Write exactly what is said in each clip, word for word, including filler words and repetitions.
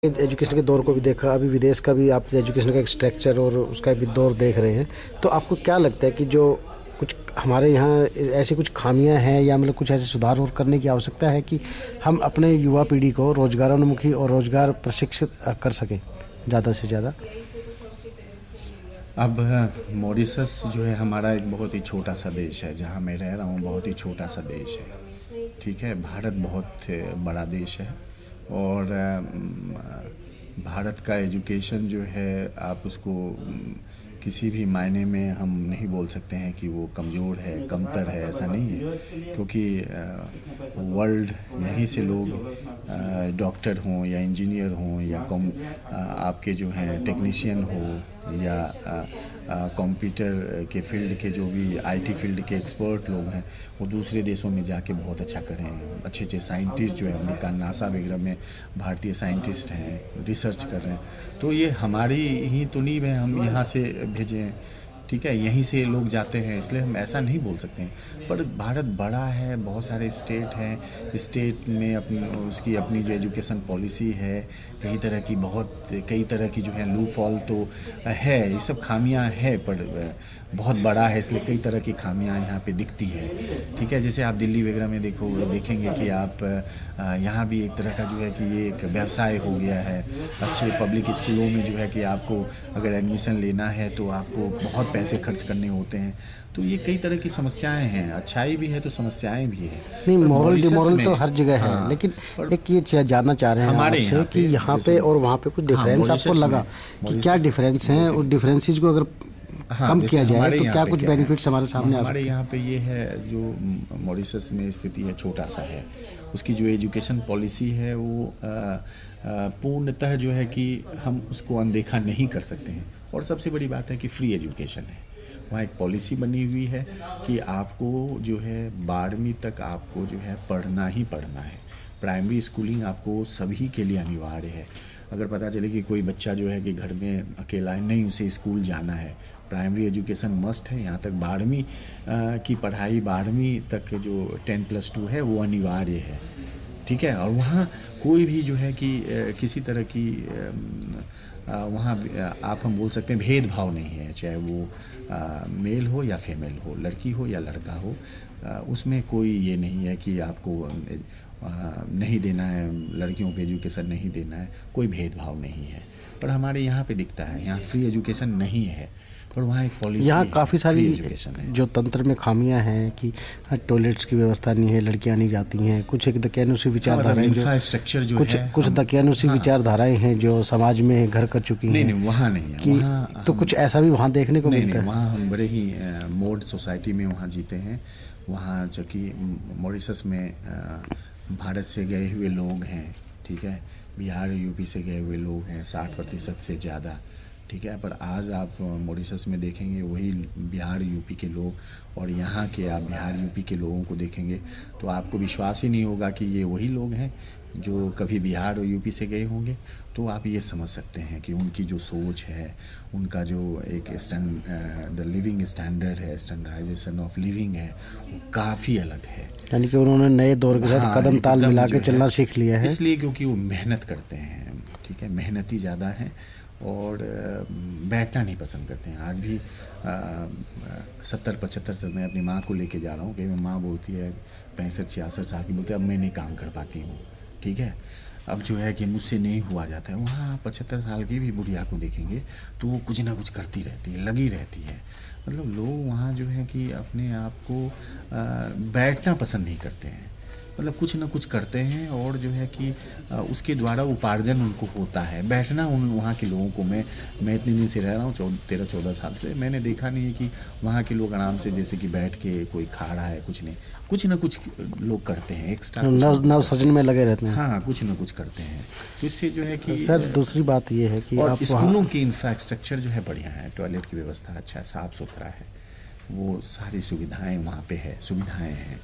Education के दौर को भी देखा, अभी विदेश का भी आप एजुकेशन का एक स्ट्रक्चर और उसका भी दौर देख रहे हैं, तो आपको क्या लगता है कि जो कुछ हमारे यहाँ ऐसी कुछ खामियां हैं या मतलब कुछ ऐसे सुधार और करने की आवश्यकता है कि हम अपने युवा पीढ़ी को रोजगारोन्मुखी और रोजगार प्रशिक्षित कर सकें ज़्यादा से ज़्यादा? अब मॉरिशस जो है हमारा एक बहुत ही छोटा सा देश है, जहाँ मैं रह रहा हूँ बहुत ही छोटा सा देश है, ठीक है। भारत बहुत बड़ा देश है और भारत का एजुकेशन जो है आप उसको किसी भी मायने में हम नहीं बोल सकते हैं कि वो कमज़ोर है, कमतर है, ऐसा नहीं है, क्योंकि वर्ल्ड यहीं से लोग डॉक्टर हों या इंजीनियर हों या कम आपके जो हैं टेक्नीशियन हो या कंप्यूटर के फील्ड के जो भी आईटी फील्ड के एक्सपर्ट लोग हैं वो दूसरे देशों में जाके बहुत अच्छा करें। अच्छे अच्छे साइंटिस्ट जो है अमेरिका नासा वगैरह में भारतीय साइंटिस्ट हैं, रिसर्च कर रहे हैं। तो ये हमारी ही तो नींव है, हम यहाँ से भेजें, ठीक है, यहीं से लोग जाते हैं, इसलिए हम ऐसा नहीं बोल सकते हैं। पर भारत बड़ा है, बहुत सारे स्टेट हैं, स्टेट में अपनी उसकी अपनी जो एजुकेशन पॉलिसी है, कई तरह की बहुत कई तरह की जो है लू फॉल तो है, ये सब खामियां है, पर बहुत बड़ा है इसलिए कई तरह की खामियां यहाँ पे दिखती है, ठीक है। जैसे आप दिल्ली वगैरह में देखो देखेंगे कि आप यहाँ भी एक तरह का जो है कि ये एक व्यवसाय हो गया है। अच्छे पब्लिक स्कूलों में जो है कि आपको अगर एडमिशन लेना है तो आपको बहुत पैसे खर्च करने होते हैं। तो ये कई तरह की समस्याएं हैं, अच्छाई भी है तो समस्याएं भी है। नहीं, मॉरल डिमोरल तो हर जगह है, हाँ, लेकिन एक ये जानना चाह रहे हैं आपसे कि यहाँ पे और वहाँ पे कुछ डिफरेंस आपको लगा कि क्या डिफरेंस हैं, और डिफरेंसेस को अगर हाँ, कम किया जाए तो क्या कुछ बेनिफिट्स हमारे सामने आ सकते हैं? हमारे यहाँ पे ये है, जो मॉरिशस में स्थिति है छोटा सा है, उसकी जो एजुकेशन पॉलिसी है वो पूर्णतः जो है कि हम उसको अनदेखा नहीं कर सकते हैं। और सबसे बड़ी बात है कि फ्री एजुकेशन है। वहाँ एक पॉलिसी बनी हुई है कि आपको जो है बारहवीं तक आपको जो है पढ़ना ही पढ़ना है। प्राइमरी स्कूलिंग आपको सभी के लिए अनिवार्य है। अगर पता चले कि कोई बच्चा जो है कि घर में अकेला है, नहीं, उसे स्कूल जाना है, प्राइमरी एजुकेशन मस्ट है। यहाँ तक बारहवीं की पढ़ाई, बारहवीं तक जो टेन प्लस टू है वो अनिवार्य है, ठीक है। और वहाँ कोई भी जो है कि किसी तरह की वहाँ आप हम बोल सकते हैं भेदभाव नहीं है, चाहे वो आ, मेल हो या फीमेल हो, लड़की हो या लड़का हो, आ, उसमें कोई ये नहीं है कि आपको आ, नहीं देना है, लड़कियों को एजुकेशन नहीं देना है, कोई भेदभाव नहीं है। पर हमारे यहाँ पे दिखता है यहाँ फ्री एजुकेशन नहीं है, पर वहाँ एक पॉलिसी, यहाँ काफ़ी सारी जो तंत्र में खामियां हैं कि टॉयलेट्स की व्यवस्था नहीं है, लड़कियां नहीं जाती हैं, कुछ एक दकियानुसी विचारधाराएं जो, जो कुछ कुछ दकियानुसी हाँ, विचारधाराएं हैं जो समाज में घर कर चुकी हैं। नहीं नहीं, वहाँ नहीं है, कि वहाँ तो कुछ ऐसा भी वहाँ देखने को मिलता है। वहाँ हम बड़े ही मोड सोसाइटी में वहाँ जीते हैं। वहाँ जो कि मॉरिशस में भारत से गए हुए लोग हैं, ठीक है, बिहार यूपी से गए हुए लोग हैं साठ प्रतिशत से ज़्यादा, ठीक है। पर आज आप मॉरिशस में देखेंगे वही बिहार यूपी के लोग और यहाँ के आप बिहार यूपी के लोगों को देखेंगे तो आपको विश्वास ही नहीं होगा कि ये वही लोग हैं जो कभी बिहार और यूपी से गए होंगे। तो आप ये समझ सकते हैं कि उनकी जो सोच है, उनका जो एक स्टैंड द लिविंग स्टैंडर्ड है, स्टैंडर्डाइजेशन ऑफ लिविंग है, वो काफ़ी अलग है। यानी कि उन्होंने नए दौर के साथ हाँ, कदम ताल मिला के चलना सीख लिया है। इसलिए क्योंकि वो मेहनत करते हैं, ठीक है, मेहनती ज़्यादा हैं और बैठना नहीं पसंद करते हैं। आज भी सत्तर पचहत्तर साल मैं अपनी माँ को लेके जा रहा हूँ, कहीं माँ बोलती है पैंसठ छियासठ साल की, बोलती है अब मैं नहीं काम कर पाती हूँ, ठीक है, अब जो है कि मुझसे नहीं हुआ जाता है। वहाँ पचहत्तर साल की भी बुढ़िया को देखेंगे तो वो कुछ ना कुछ करती रहती है, लगी रहती है। मतलब लोग वहाँ जो है कि अपने आप को बैठना पसंद नहीं करते हैं, मतलब कुछ ना कुछ करते हैं और जो है कि उसके द्वारा उपार्जन उनको होता है। बैठना उन वहाँ के लोगों को, मैं मैं इतने दिन से रह रहा हूँ, तेरह चौदह साल से, मैंने देखा नहीं है कि वहाँ के लोग आराम से जैसे कि बैठ के कोई खा रहा है, कुछ नहीं, कुछ ना कुछ लोग करते हैं, एक्स्ट्रा नव सृजन में लगे रहते हैं। हाँ, कुछ ना कुछ करते हैं। तो इससे जो है कि सर दूसरी बात ये है कि आप स्कूलों की इंफ्रास्ट्रक्चर जो है बढ़िया है, टॉयलेट की व्यवस्था अच्छा है, साफ़ सुथरा है, वो सारी सुविधाएँ वहाँ पे है, सुविधाएँ हैं।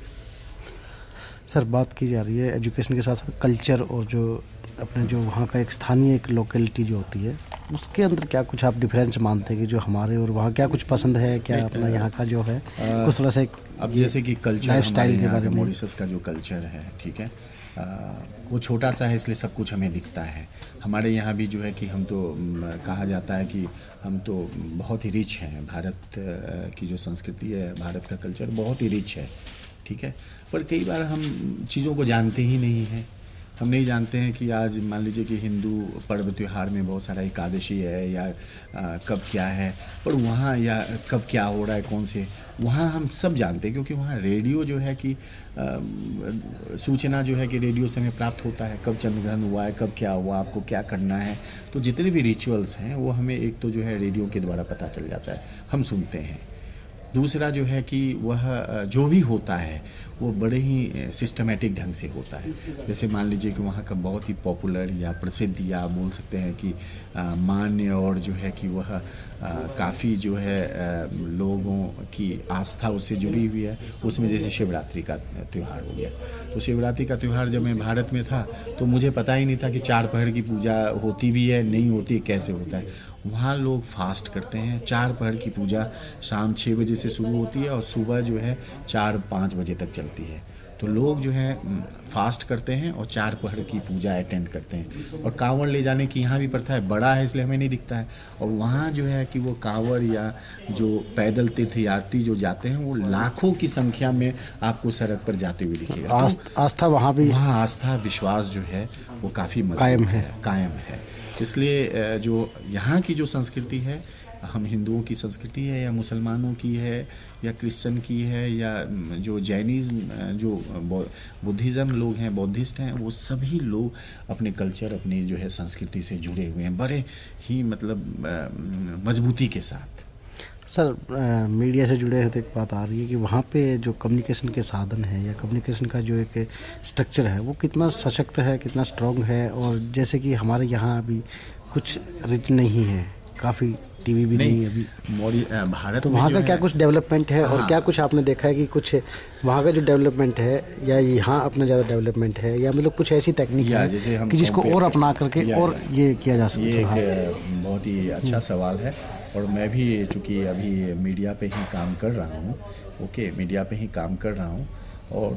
सर बात की जा रही है एजुकेशन के साथ साथ कल्चर और जो अपने जो वहाँ का एक स्थानीय एक लोकेलिटी जो होती है उसके अंदर क्या कुछ आप डिफरेंस मानते हैं कि जो हमारे और वहाँ क्या कुछ पसंद है, क्या अपना यहाँ का जो है कुछ थोड़ा सा अब जैसे कि कल्चर, लाइफ स्टाइल के बारे में, मॉरिशस का जो कल्चर है, ठीक है, वो छोटा सा है इसलिए सब कुछ हमें दिखता है। हमारे यहाँ भी जो है कि हम तो कहा जाता है कि हम तो बहुत ही रिच हैं, भारत की जो संस्कृति है, भारत का कल्चर बहुत ही रिच है, ठीक है। पर कई बार हम चीज़ों को जानते ही नहीं हैं। हम नहीं जानते हैं कि आज मान लीजिए कि हिंदू पर्व त्यौहार में बहुत सारा एकादशी है या आ, कब क्या है, पर वहाँ या कब क्या हो रहा है, कौन से, वहाँ हम सब जानते हैं क्योंकि वहाँ रेडियो जो है कि आ, सूचना जो है कि रेडियो से हमें प्राप्त होता है, कब चंद्र ग्रहण हुआ है, कब क्या हुआ, आपको क्या करना है। तो जितने भी रिचुअल्स हैं वो हमें एक तो जो है रेडियो के द्वारा पता चल जाता है, हम सुनते हैं। दूसरा जो है कि वह जो भी होता है वो बड़े ही सिस्टमेटिक ढंग से होता है। जैसे मान लीजिए कि वहाँ का बहुत ही पॉपुलर या प्रसिद्ध या आप बोल सकते हैं कि मान्य और जो है कि वह काफ़ी जो है आ, लोगों की आस्था उससे जुड़ी हुई है, उसमें जैसे शिवरात्रि का त्यौहार हो गया। तो शिवरात्रि का त्यौहार जब मैं भारत में था तो मुझे पता ही नहीं था कि चार पहर की पूजा होती भी है, नहीं होती, कैसे होता है। वहाँ लोग फास्ट करते हैं, चार पहर की पूजा शाम छः बजे से शुरू होती है और सुबह जो है चार पाँच बजे तक चलती है। तो लोग जो है फास्ट करते हैं और चार पहर की पूजा अटेंड करते हैं। और कांवड़ ले जाने की यहाँ भी प्रथा है, बड़ा है इसलिए हमें नहीं दिखता है। और वहाँ जो है कि वो कांवड़ या जो पैदल तीर्थयात्री जो जाते हैं वो लाखों की संख्या में आपको सड़क पर जाते हुए दिखेगा। आस्थ, आस्था वहाँ भी, वहाँ आस्था विश्वास जो है वो काफ़ी कायम है कायम है इसलिए जो यहाँ की जो संस्कृति है, हम हिंदुओं की संस्कृति है या मुसलमानों की है या क्रिश्चियन की है या जो जैनिज़्म, जो बुद्धिज़्म लोग हैं, बौद्धिस्ट हैं, वो सभी लोग अपने कल्चर, अपनी जो है संस्कृति से जुड़े हुए हैं बड़े ही मतलब मजबूती के साथ। सर, मीडिया से जुड़े हैं तो एक बात आ रही है कि वहाँ पे जो कम्युनिकेशन के साधन है या कम्युनिकेशन का जो एक स्ट्रक्चर है वो कितना सशक्त है, कितना स्ट्रॉन्ग है। और जैसे कि हमारे यहाँ अभी कुछ रिच नहीं है, काफ़ी टीवी भी नहीं, नहीं है अभी भारत। तो वहाँ का क्या कुछ डेवलपमेंट है? हाँ। और क्या कुछ आपने देखा है कि कुछ वहाँ का जो डेवलपमेंट है या यहाँ अपना ज़्यादा डेवलपमेंट है या मतलब कुछ ऐसी तकनीक है कि जिसको और अपना करके और ये किया जा सकता है? ये एक बहुत ही अच्छा सवाल है और मैं भी चूँकि अभी मीडिया पे ही काम कर रहा हूँ, ओके, मीडिया पे ही काम कर रहा हूँ। और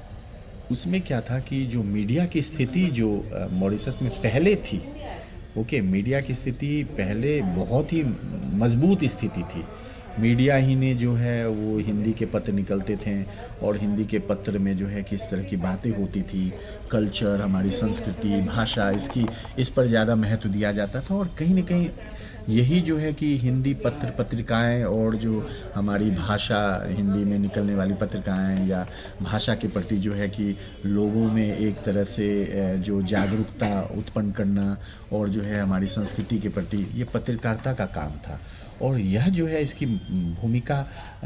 उसमें क्या था कि जो मीडिया की स्थिति जो मॉरिशस में पहले थी, ओके, मीडिया की स्थिति पहले बहुत ही मजबूत स्थिति थी। मीडिया ही ने जो है वो हिंदी के पत्र निकलते थे और हिंदी के पत्र में जो है किस तरह की बातें होती थी, कल्चर, हमारी संस्कृति, भाषा, इसकी इस पर ज़्यादा महत्व दिया जाता था। और कहीं ना कहीं यही जो है कि हिंदी पत्र पत्रिकाएं और जो हमारी भाषा, हिंदी में निकलने वाली पत्रिकाएं या भाषा के प्रति जो है कि लोगों में एक तरह से जो जागरूकता उत्पन्न करना और जो है हमारी संस्कृति के प्रति, ये पत्रकारिता का काम था। और यह जो है इसकी भूमिका,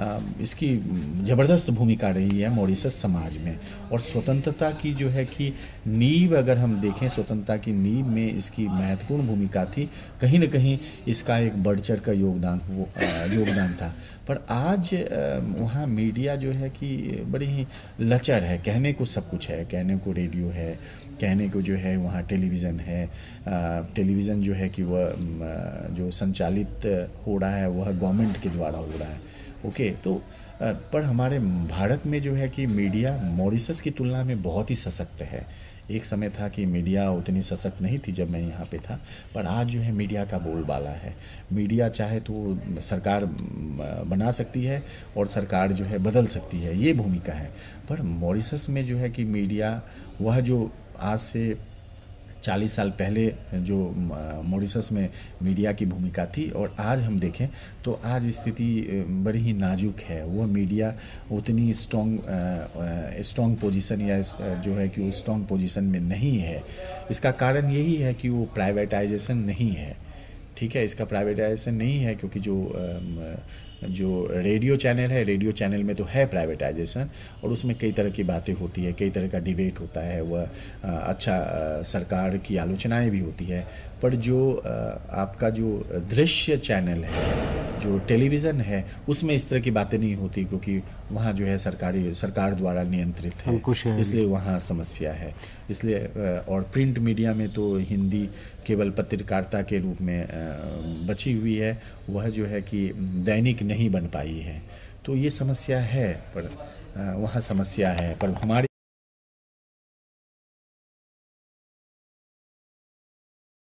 इसकी ज़बरदस्त भूमिका रही है मॉरिशस समाज में। और स्वतंत्रता की जो है कि नींव अगर हम देखें, स्वतंत्रता की नींव में इसकी महत्वपूर्ण भूमिका थी। कहीं न कहीं इसका एक बढ़ चढ़ का योगदान हो योगदान था। पर आज वहाँ मीडिया जो है कि बड़ी ही लचर है, कहने को सब कुछ है, कहने को रेडियो है, कहने को जो है वहाँ टेलीविज़न है। टेलीविज़न जो है कि वह जो संचालित हो रहा है वह गवर्नमेंट के द्वारा हो रहा है, ओके। तो पर हमारे भारत में जो है कि मीडिया मॉरिशस की तुलना में बहुत ही सशक्त है। एक समय था कि मीडिया उतनी सशक्त नहीं थी जब मैं यहाँ पे था, पर आज जो है मीडिया का बोलबाला है। मीडिया चाहे तो सरकार बना सकती है और सरकार जो है बदल सकती है, ये भूमिका है। पर मॉरिशस में जो है कि मीडिया वह जो आज से चालीस साल पहले जो मॉरिशस में मीडिया की भूमिका थी और आज हम देखें तो आज स्थिति बड़ी ही नाजुक है। वह मीडिया उतनी स्ट्रॉन्ग स्ट्रॉन्ग पोजीशन या जो है कि वो स्ट्रॉन्ग पोजीशन में नहीं है। इसका कारण यही है कि वो प्राइवेटाइजेशन नहीं है, ठीक है। इसका प्राइवेटाइजेशन नहीं है क्योंकि जो जो रेडियो चैनल है, रेडियो चैनल में तो है प्राइवेटाइजेशन और उसमें कई तरह की बातें होती है, कई तरह का डिबेट होता है, वह अच्छा सरकार की आलोचनाएं भी होती है। पर जो आपका जो दृश्य चैनल है, जो टेलीविज़न है, उसमें इस तरह की बातें नहीं होती क्योंकि वहाँ जो है सरकारी सरकार द्वारा नियंत्रित है, है इसलिए वहाँ समस्या है। इसलिए और प्रिंट मीडिया में तो हिंदी केवल पत्रकारिता के रूप में बची हुई है, वह जो है कि दैनिक नहीं बन पाई है। तो ये समस्या है, पर वहाँ समस्या है। पर हमारी